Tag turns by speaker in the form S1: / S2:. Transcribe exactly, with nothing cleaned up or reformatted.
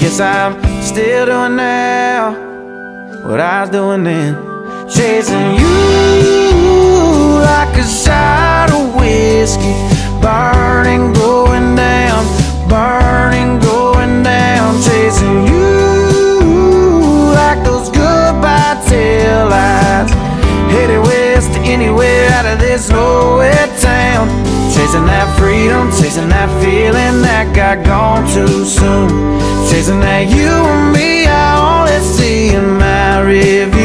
S1: Guess I'm still doing now what I was doing then. Chasing you like a shot of whiskey, burning, going down, burning, going down. Chasing you like those goodbye tail lights, headed west to anywhere out of this nowhere town. Chasing that freedom, chasing that feeling that got gone too soon. Chasing that you and me I only see in my rearview.